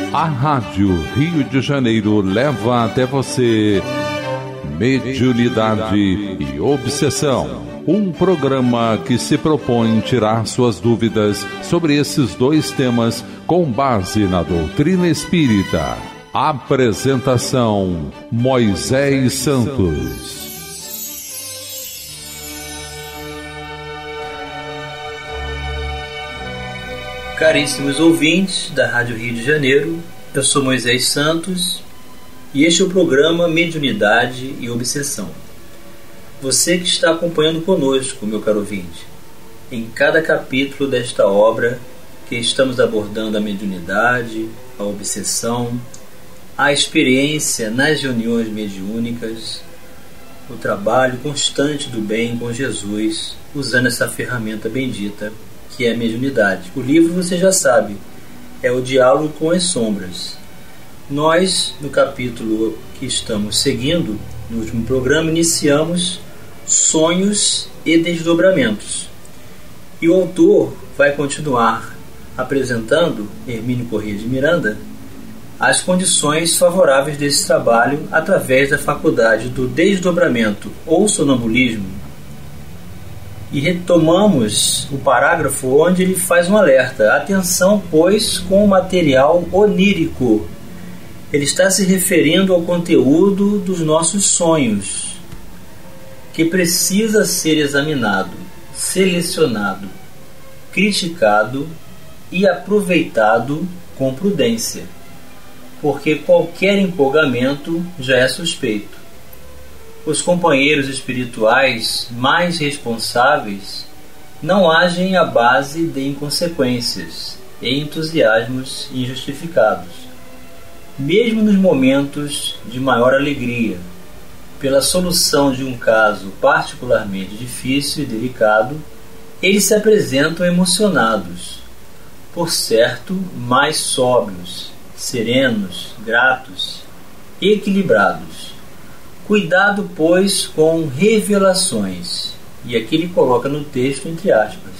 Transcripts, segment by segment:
A Rádio Rio de Janeiro leva até você Mediunidade e Obsessão, um programa que se propõe tirar suas dúvidas sobre esses dois temas com base na doutrina espírita. Apresentação: Moisés Santos. Caríssimos ouvintes da Rádio Rio de Janeiro, eu sou Moisés Santos e este é o programa Mediunidade e Obsessão. Você que está acompanhando conosco, meu caro ouvinte, em cada capítulo desta obra que estamos abordando a mediunidade, a obsessão, a experiência nas reuniões mediúnicas, o trabalho constante do bem com Jesus, usando essa ferramenta bendita que é a mediunidade. O livro, você já sabe, é o Diálogo com as Sombras. Nós, no capítulo que estamos seguindo, no último programa, iniciamos Sonhos e Desdobramentos. E o autor vai continuar apresentando, Hermínio Corrêa de Miranda, as condições favoráveis desse trabalho através da faculdade do desdobramento ou sonambulismo. E retomamos o parágrafo onde ele faz um alerta. Atenção, pois, com o material onírico. Ele está se referindo ao conteúdo dos nossos sonhos, que precisa ser examinado, selecionado, criticado e aproveitado com prudência, porque qualquer empolgamento já é suspeito. Os companheiros espirituais mais responsáveis não agem à base de inconsequências e entusiasmos injustificados. Mesmo nos momentos de maior alegria, pela solução de um caso particularmente difícil e delicado, eles se apresentam emocionados, por certo, mais sóbrios, serenos, gratos, equilibrados. Cuidado, pois, com revelações. E aqui ele coloca no texto entre aspas.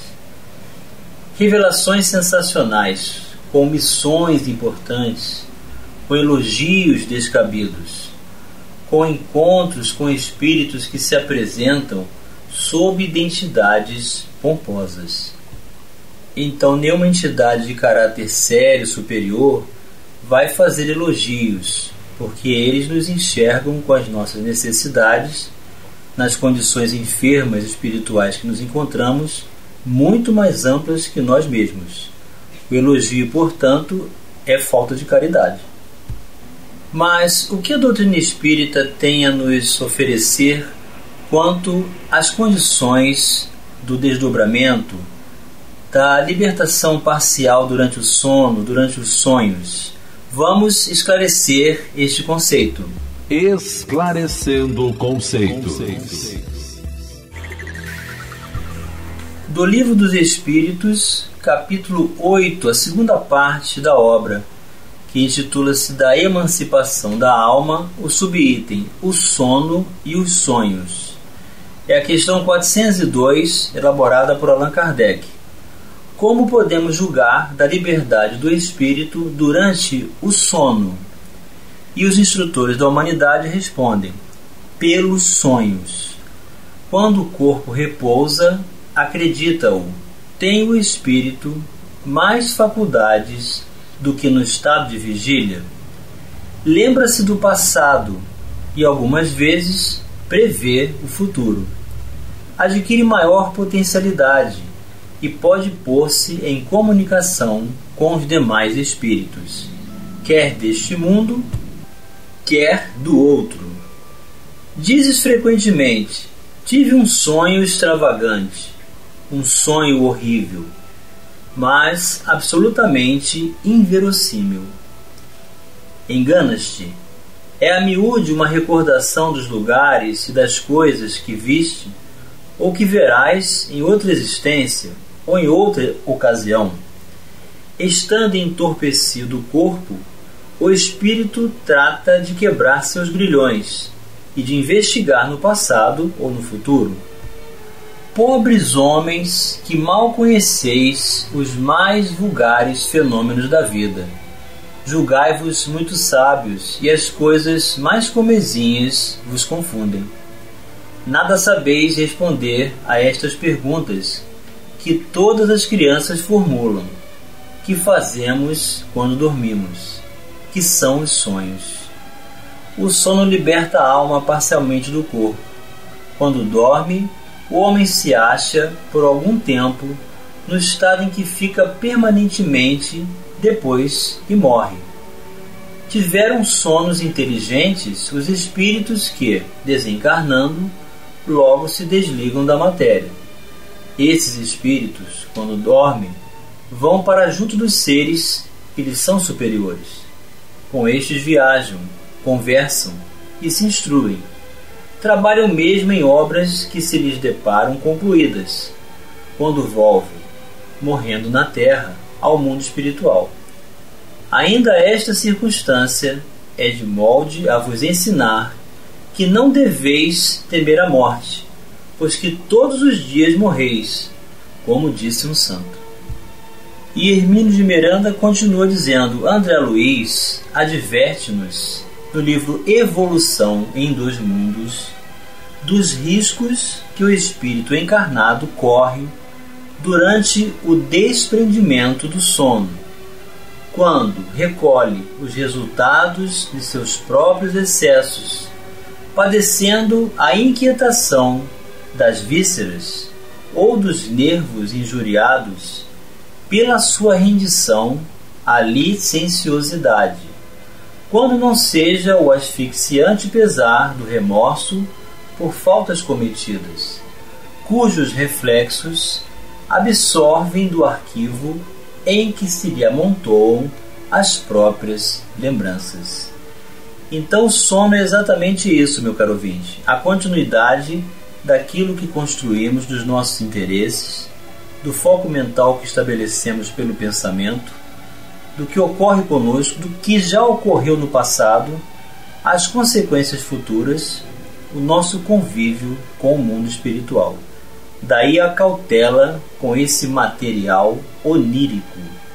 Revelações sensacionais, com missões importantes, com elogios descabidos, com encontros com espíritos que se apresentam sob identidades pomposas. Então, nenhuma entidade de caráter sério superior vai fazer elogios, porque eles nos enxergam com as nossas necessidades, nas condições enfermas espirituais que nos encontramos, muito mais amplas que nós mesmos. O elogio, portanto, é falta de caridade. Mas o que a doutrina espírita tem a nos oferecer quanto às condições do desdobramento, da libertação parcial durante o sono, durante os sonhos? Vamos esclarecer este conceito. Esclarecendo conceitos. Do Livro dos Espíritos, capítulo 8, a segunda parte da obra, que intitula-se Da Emancipação da Alma, o subitem O Sono e os Sonhos. É a questão 402, elaborada por Allan Kardec. Como podemos julgar da liberdade do espírito durante o sono? E os instrutores da humanidade respondem: pelos sonhos. Quando o corpo repousa, acredita-o, tem o espírito mais faculdades do que no estado de vigília? Lembra-se do passado e algumas vezes prevê o futuro. Adquire maior potencialidade e pode pôr-se em comunicação com os demais espíritos, quer deste mundo, quer do outro. Dizes frequentemente: tive um sonho extravagante, um sonho horrível, mas absolutamente inverossímil. Enganas-te. É a miúde uma recordação dos lugares e das coisas que viste ou que verás em outra existência ou em outra ocasião. Estando entorpecido o corpo, o espírito trata de quebrar seus grilhões e de investigar no passado ou no futuro. Pobres homens que mal conheceis os mais vulgares fenômenos da vida, julgai-vos muito sábios, e as coisas mais comezinhas vos confundem. Nada sabeis responder a estas perguntas que todas as crianças formulam. Que fazemos quando dormimos? Que são os sonhos? O sono liberta a alma parcialmente do corpo. Quando dorme, o homem se acha, por algum tempo, no estado em que fica permanentemente depois que morre. Tiveram sonos inteligentes os espíritos que, desencarnando, logo se desligam da matéria. Esses espíritos, quando dormem, vão para junto dos seres que lhes são superiores. Com estes viajam, conversam e se instruem. Trabalham mesmo em obras que se lhes deparam concluídas, quando volvem, morrendo na terra, ao mundo espiritual. Ainda esta circunstância é de molde a vos ensinar que não deveis temer a morte, pois que todos os dias morreis, como disse um santo. E Hermínio de Miranda continua dizendo: André Luiz adverte-nos, no livro Evolução em Dois Mundos, dos riscos que o espírito encarnado corre durante o desprendimento do sono, quando recolhe os resultados de seus próprios excessos, padecendo a inquietação das vísceras ou dos nervos injuriados pela sua rendição à licenciosidade, quando não seja o asfixiante pesar do remorso por faltas cometidas, cujos reflexos absorvem do arquivo em que se lhe amontoam as próprias lembranças. Então o sono é exatamente isso, meu caro ouvinte, a continuidade daquilo que construímos dos nossos interesses, do foco mental que estabelecemos pelo pensamento, do que ocorre conosco, do que já ocorreu no passado, as consequências futuras, o nosso convívio com o mundo espiritual. Daí a cautela com esse material onírico.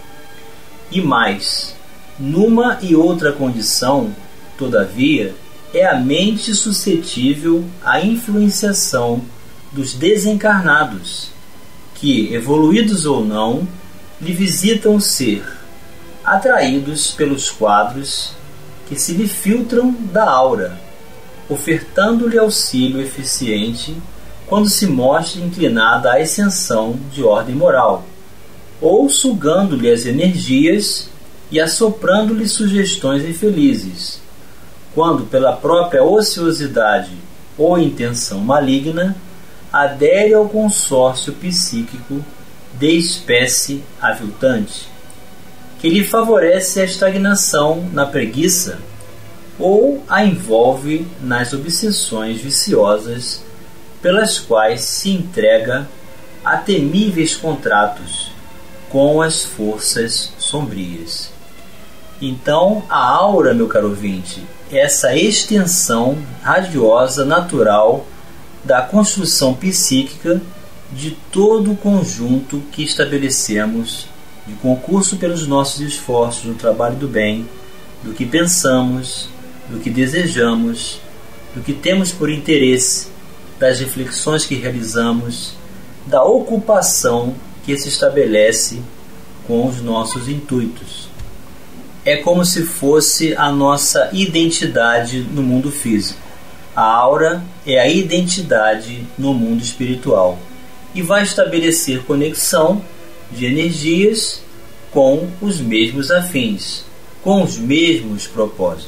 E mais, numa e outra condição, todavia, é a mente suscetível à influenciação dos desencarnados, que, evoluídos ou não, lhe visitam o ser, atraídos pelos quadros que se lhe filtram da aura, ofertando-lhe auxílio eficiente quando se mostra inclinada à ascensão de ordem moral, ou sugando-lhe as energias e assoprando-lhe sugestões infelizes, quando pela própria ociosidade ou intenção maligna adere ao consórcio psíquico de espécie aviltante, que lhe favorece a estagnação na preguiça ou a envolve nas obsessões viciosas pelas quais se entrega a temíveis contratos com as forças sombrias. Então, a aura, meu caro ouvinte, é essa extensão radiosa natural da construção psíquica de todo o conjunto que estabelecemos de concurso pelos nossos esforços no trabalho do bem, do que pensamos, do que desejamos, do que temos por interesse, das reflexões que realizamos, da ocupação que se estabelece com os nossos intuitos. É como se fosse a nossa identidade no mundo físico. A aura é a identidade no mundo espiritual e vai estabelecer conexão de energias com os mesmos afins, com os mesmos propósitos.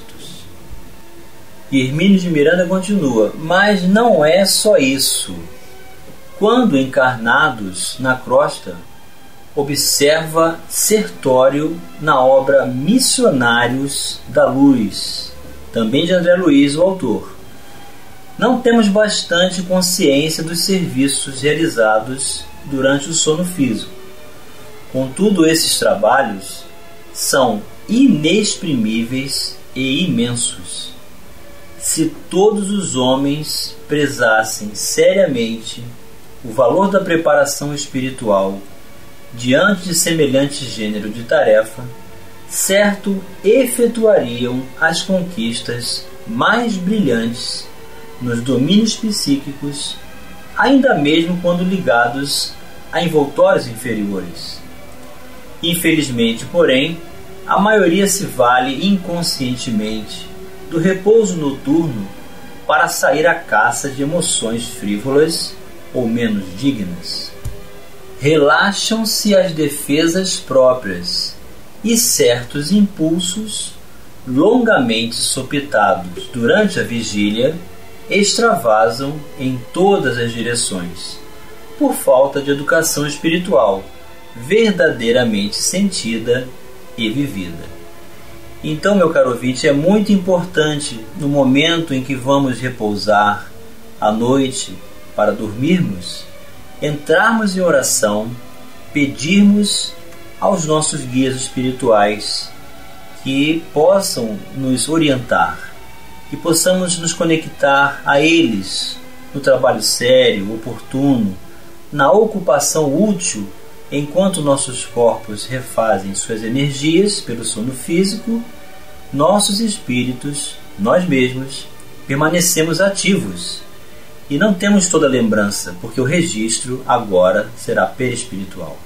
E Hermínio de Miranda continua: mas não é só isso. Quando encarnados na crosta, observa Sertório na obra Missionários da Luz, também de André Luiz, o autor. Não temos bastante consciência dos serviços realizados durante o sono físico. Contudo, esses trabalhos são inexprimíveis e imensos. Se todos os homens prezassem seriamente o valor da preparação espiritual diante de semelhante gênero de tarefa, certo efetuariam as conquistas mais brilhantes nos domínios psíquicos, ainda mesmo quando ligados a envoltórios inferiores. Infelizmente, porém, a maioria se vale inconscientemente do repouso noturno para sair à caça de emoções frívolas ou menos dignas. Relaxam-se as defesas próprias e certos impulsos, longamente sopitados durante a vigília, extravasam em todas as direções, por falta de educação espiritual verdadeiramente sentida e vivida. Então, meu caro ouvinte, é muito importante, no momento em que vamos repousar à noite para dormirmos, entrarmos em oração, pedirmos aos nossos guias espirituais que possam nos orientar, que possamos nos conectar a eles no trabalho sério, oportuno, na ocupação útil, enquanto nossos corpos refazem suas energias pelo sono físico, nossos espíritos, nós mesmos, permanecemos ativos e não temos toda a lembrança, porque o registro agora será perispiritual.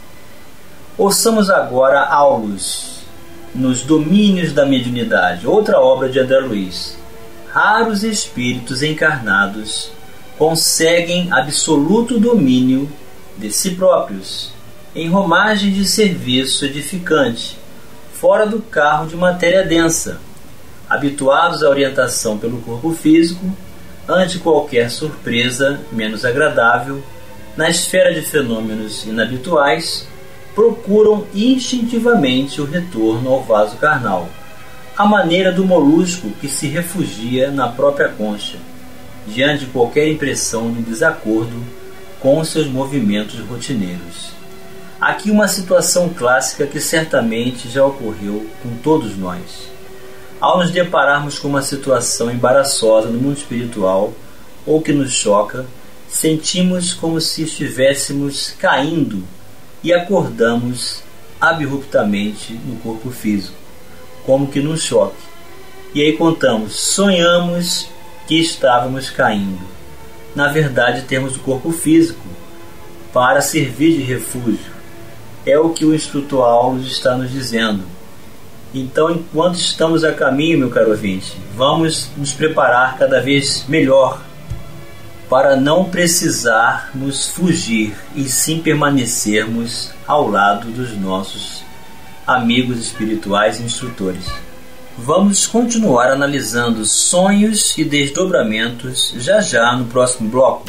Ouçamos agora Aulus, nos Domínios da Mediunidade, outra obra de André Luiz. Raros espíritos encarnados conseguem absoluto domínio de si próprios, em romagem de serviço edificante, fora do carro de matéria densa, habituados à orientação pelo corpo físico, ante qualquer surpresa menos agradável, na esfera de fenômenos inabituais, procuram instintivamente o retorno ao vaso carnal, à maneira do molusco que se refugia na própria concha, diante de qualquer impressão de desacordo com os seus movimentos rotineiros. Aqui uma situação clássica que certamente já ocorreu com todos nós. Ao nos depararmos com uma situação embaraçosa no mundo espiritual ou que nos choca, sentimos como se estivéssemos caindo e acordamos abruptamente no corpo físico, como que num choque. E aí contamos, sonhamos que estávamos caindo. Na verdade, temos o corpo físico para servir de refúgio. É o que o instrutor Aulus está nos dizendo. Então, enquanto estamos a caminho, meu caro ouvinte, vamos nos preparar cada vez melhor para não precisarmos fugir e sim permanecermos ao lado dos nossos amigos espirituais e instrutores. Vamos continuar analisando sonhos e desdobramentos já no próximo bloco.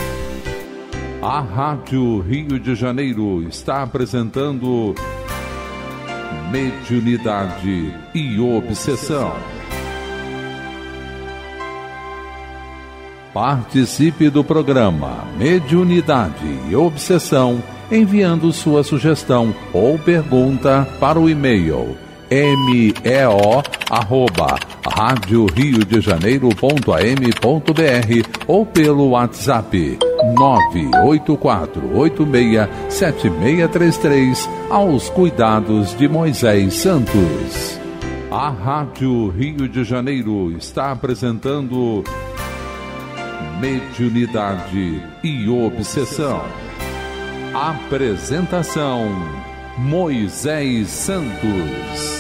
A Rádio Rio de Janeiro está apresentando Mediunidade e Obsessão. Participe do programa Mediunidade e Obsessão enviando sua sugestão ou pergunta para o e-mail meo@radioriodejaneiro.am.br ou pelo WhatsApp 984867633 aos cuidados de Moisés Santos. A Rádio Rio de Janeiro está apresentando Mediunidade e Obsessão. Apresentação Moisés Santos.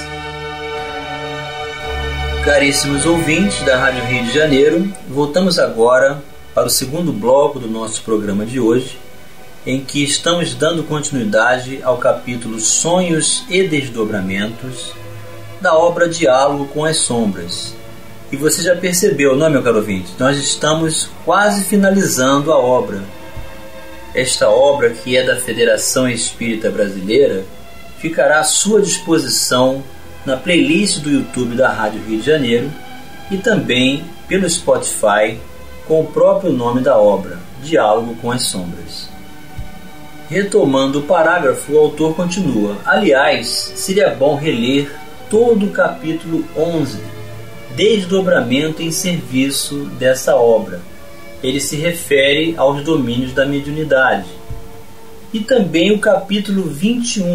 Caríssimos ouvintes da Rádio Rio de Janeiro, voltamos agora para o segundo bloco do nosso programa de hoje, em que estamos dando continuidade ao capítulo Sonhos e Desdobramentos da obra Diálogo com as Sombras. E você já percebeu, não é, meu caro ouvinte? Nós estamos quase finalizando a obra. Esta obra, que é da Federação Espírita Brasileira, ficará à sua disposição na playlist do YouTube da Rádio Rio de Janeiro e também pelo Spotify com o próprio nome da obra, Diálogo com as Sombras. Retomando o parágrafo, o autor continua: aliás, seria bom reler todo o capítulo 11, Desdobramento em serviço dessa obra. Ele se refere aos domínios da mediunidade. E também o capítulo 21,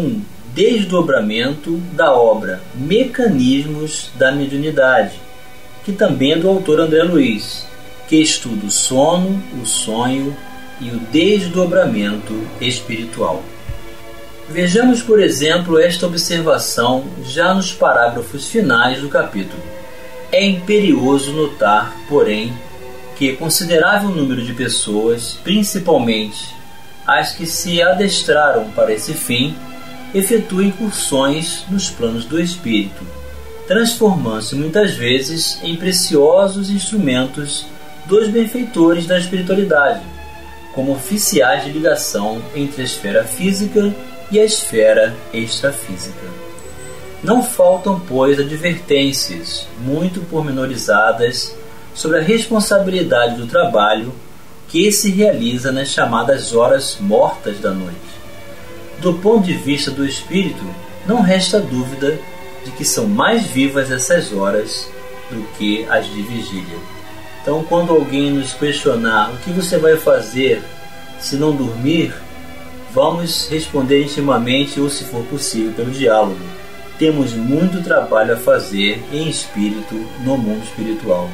Desdobramento da obra Mecanismos da Mediunidade, que também é do autor André Luiz, que estuda o sono, o sonho e o desdobramento espiritual. Vejamos, por exemplo, esta observação já nos parágrafos finais do capítulo. É imperioso notar, porém, que considerável número de pessoas, principalmente as que se adestraram para esse fim, efetuam incursões nos planos do espírito, transformando-se muitas vezes em preciosos instrumentos dos benfeitores da espiritualidade, como oficiais de ligação entre a esfera física e a esfera extrafísica. Não faltam, pois, advertências muito pormenorizadas sobre a responsabilidade do trabalho que se realiza nas chamadas horas mortas da noite. Do ponto de vista do espírito, não resta dúvida de que são mais vivas essas horas do que as de vigília. Então, quando alguém nos questionar o que você vai fazer se não dormir, vamos responder intimamente ou, se for possível, pelo diálogo. Temos muito trabalho a fazer em espírito no mundo espiritual.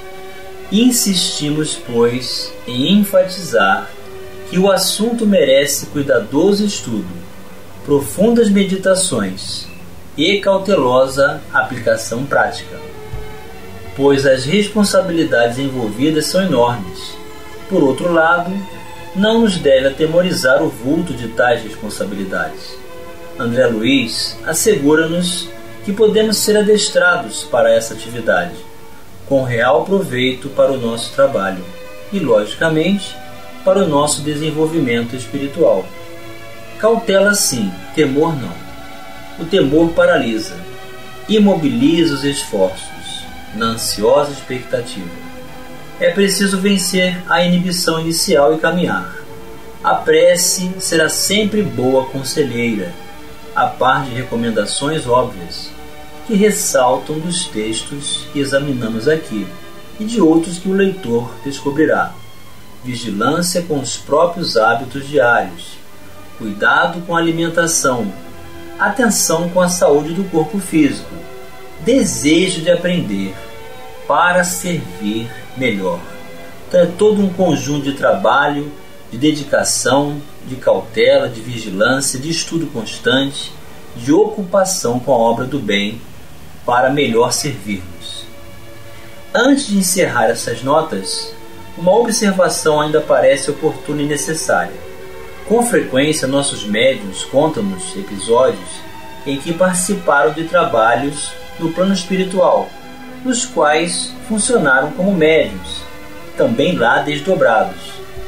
Insistimos, pois, em enfatizar que o assunto merece cuidadoso estudo, profundas meditações e cautelosa aplicação prática, pois as responsabilidades envolvidas são enormes. Por outro lado, não nos deve atemorizar o vulto de tais responsabilidades. André Luiz assegura-nos que podemos ser adestrados para essa atividade, com real proveito para o nosso trabalho e, logicamente, para o nosso desenvolvimento espiritual. Cautela sim, temor não. O temor paralisa, imobiliza os esforços, na ansiosa expectativa. É preciso vencer a inibição inicial e caminhar. A prece será sempre boa conselheira, a par de recomendações óbvias, que ressaltam dos textos que examinamos aqui e de outros que o leitor descobrirá. Vigilância com os próprios hábitos diários, cuidado com a alimentação, atenção com a saúde do corpo físico, desejo de aprender para servir melhor. Então é todo um conjunto de trabalho, de dedicação, de cautela, de vigilância, de estudo constante, de ocupação com a obra do bem, para melhor servirmos. Antes de encerrar essas notas, uma observação ainda parece oportuna e necessária. Com frequência, nossos médiuns contam-nos episódios em que participaram de trabalhos no plano espiritual, nos quais funcionaram como médiuns, também lá desdobrados.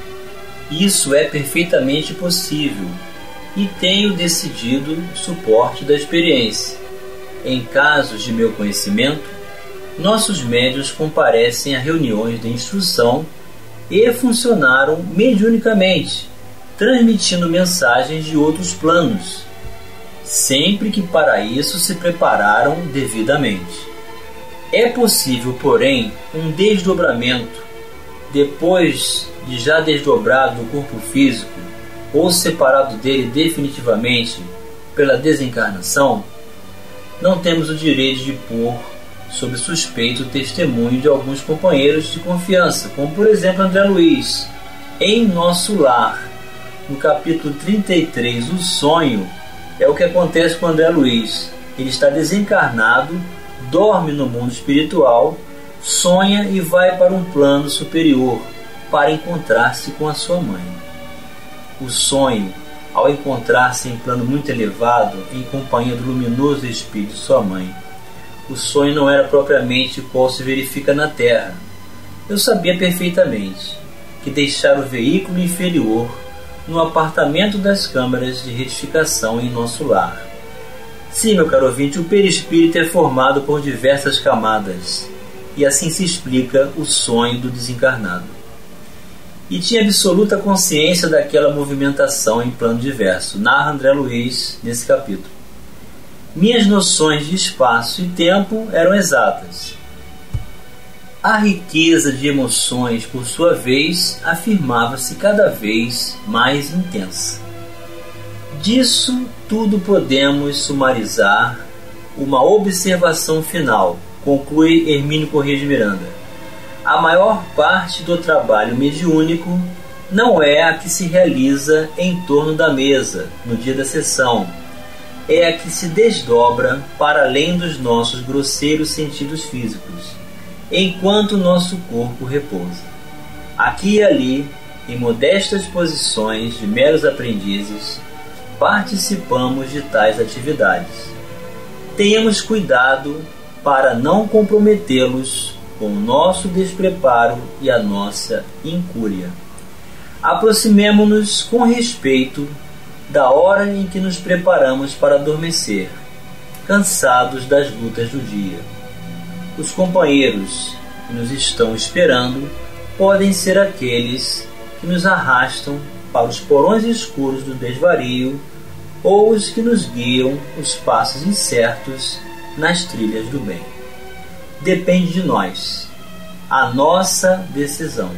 Isso é perfeitamente possível e tenho decidido suporte da experiência. Em casos de meu conhecimento, nossos médiuns comparecem a reuniões de instrução e funcionaram mediunicamente, transmitindo mensagens de outros planos, sempre que para isso se prepararam devidamente. É possível, porém, um desdobramento depois de já desdobrado do corpo físico ou separado dele definitivamente pela desencarnação. Não temos o direito de pôr sob suspeito o testemunho de alguns companheiros de confiança, como por exemplo André Luiz, em Nosso Lar, no capítulo 33, o sonho. É o que acontece com André Luiz. Ele está desencarnado, dorme no mundo espiritual, sonha e vai para um plano superior para encontrar-se com a sua mãe. O sonho, ao encontrar-se em plano muito elevado, em companhia do luminoso espírito de sua mãe. O sonho não era propriamente qual se verifica na Terra. Eu sabia perfeitamente que deixara o veículo inferior no apartamento das câmaras de retificação em Nosso Lar. Sim, meu caro ouvinte, o perispírito é formado por diversas camadas, e assim se explica o sonho do desencarnado. E tinha absoluta consciência daquela movimentação em plano diverso, narra André Luiz nesse capítulo. Minhas noções de espaço e tempo eram exatas. A riqueza de emoções, por sua vez, afirmava-se cada vez mais intensa. Disso tudo podemos sumarizar uma observação final, conclui Hermínio Corrêa de Miranda. A maior parte do trabalho mediúnico não é a que se realiza em torno da mesa, no dia da sessão, é a que se desdobra para além dos nossos grosseiros sentidos físicos, enquanto nosso corpo repousa. Aqui e ali, em modestas posições de meros aprendizes, participamos de tais atividades. Tenhamos cuidado para não comprometê-los com o nosso despreparo e a nossa incúria. Aproximemo-nos com respeito da hora em que nos preparamos para adormecer, cansados das lutas do dia. Os companheiros que nos estão esperando podem ser aqueles que nos arrastam para os porões escuros do desvario ou os que nos guiam os passos incertos nas trilhas do bem. Depende de nós, a nossa decisão.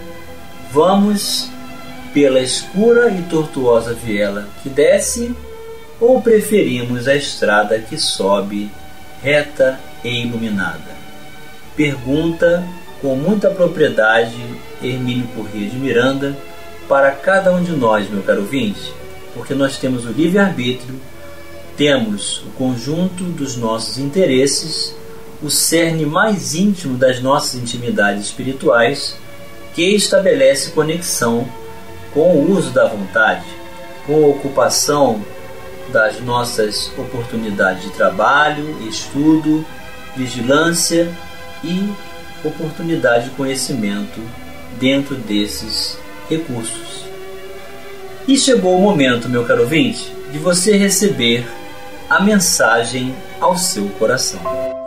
Vamos pela escura e tortuosa viela que desce ou preferimos a estrada que sobe, reta e iluminada? Pergunta com muita propriedade Hermínio Corrêa de Miranda para cada um de nós, meu caro ouvinte, porque nós temos o livre-arbítrio, temos o conjunto dos nossos interesses, o cerne mais íntimo das nossas intimidades espirituais, que estabelece conexão com o uso da vontade, com a ocupação das nossas oportunidades de trabalho, estudo, vigilância e oportunidade de conhecimento dentro desses recursos. E chegou o momento, meu caro ouvinte, de você receber a mensagem ao seu coração.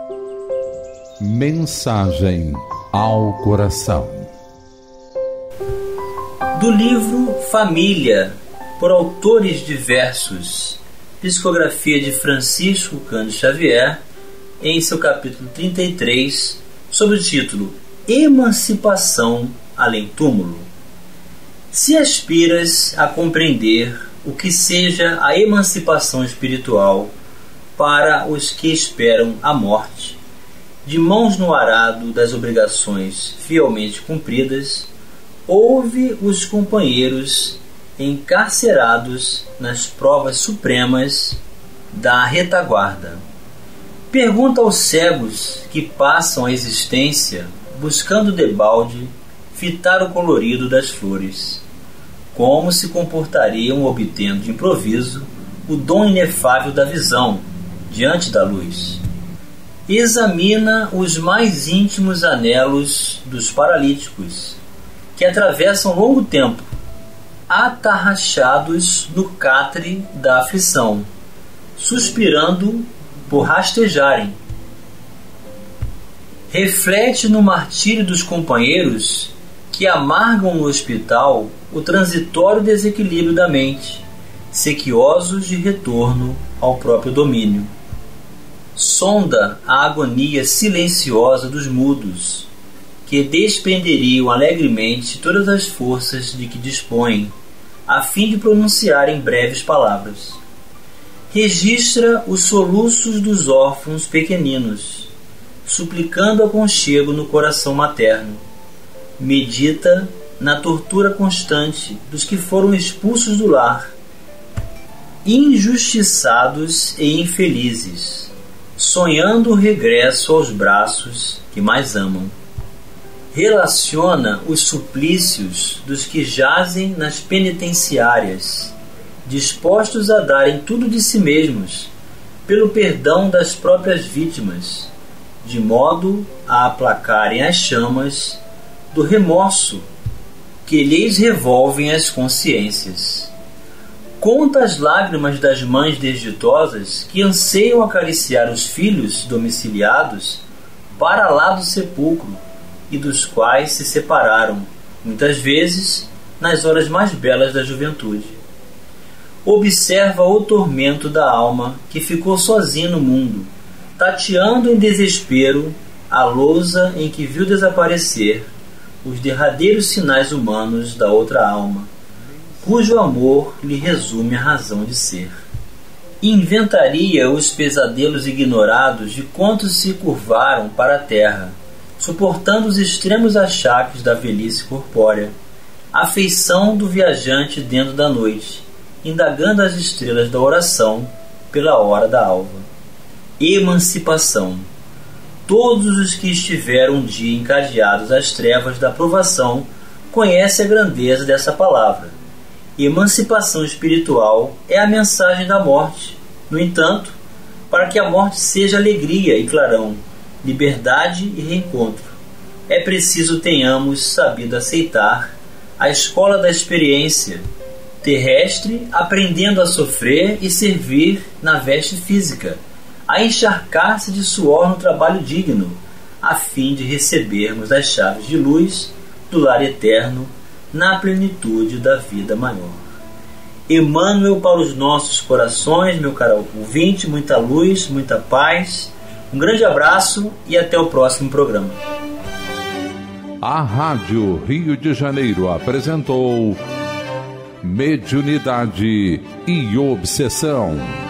Mensagem ao coração. Do livro Família, por autores diversos, psicografia de Francisco Cândido Xavier, em seu capítulo 33, sob o título Emancipação além túmulo. Se aspiras a compreender o que seja a emancipação espiritual para os que esperam a morte, de mãos no arado das obrigações fielmente cumpridas, ouve os companheiros encarcerados nas provas supremas da retaguarda. Pergunta aos cegos que passam a existência buscando debalde fitar o colorido das flores, como se comportariam obtendo de improviso o dom inefável da visão diante da luz. Examina os mais íntimos anelos dos paralíticos, que atravessam longo tempo, atarrachados no catre da aflição, suspirando por rastejarem. Reflete no martírio dos companheiros que amargam no hospital o transitório desequilíbrio da mente, sequiosos de retorno ao próprio domínio. Sonda a agonia silenciosa dos mudos, que despenderiam alegremente todas as forças de que dispõem, a fim de pronunciarem breves palavras. Registra os soluços dos órfãos pequeninos, suplicando aconchego no coração materno. Medita na tortura constante dos que foram expulsos do lar, injustiçados e infelizes, sonhando o regresso aos braços que mais amam. Relaciona os suplícios dos que jazem nas penitenciárias, dispostos a darem tudo de si mesmos pelo perdão das próprias vítimas, de modo a aplacarem as chamas do remorso que lhes revolvem as consciências. Conta as lágrimas das mães desditosas que anseiam acariciar os filhos domiciliados para lá do sepulcro e dos quais se separaram, muitas vezes, nas horas mais belas da juventude. Observa o tormento da alma que ficou sozinha no mundo, tateando em desespero a lousa em que viu desaparecer os derradeiros sinais humanos da outra alma, cujo amor lhe resume a razão de ser. Inventaria os pesadelos ignorados de quantos se curvaram para a terra, suportando os extremos achaques da velhice corpórea, a feição do viajante dentro da noite, indagando as estrelas da oração pela hora da alva. Emancipação. Todos os que estiveram um dia encadeados às trevas da provação conhecem a grandeza dessa palavra. Emancipação espiritual é a mensagem da morte. No entanto, para que a morte seja alegria e clarão, liberdade e reencontro, é preciso tenhamos sabido aceitar a escola da experiência terrestre, aprendendo a sofrer e servir na veste física, a encharcar-se de suor no trabalho digno, a fim de recebermos as chaves de luz do lar eterno na plenitude da vida maior. Emmanuel para os nossos corações, meu caro ouvinte, muita luz, muita paz, um grande abraço e até o próximo programa. A Rádio Rio de Janeiro apresentou Mediunidade e Obsessão.